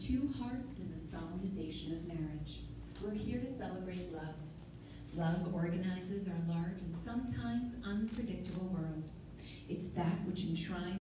Two hearts in the solemnization of marriage. We're here to celebrate love. Love organizes our large and sometimes unpredictable world. It's that which enshrines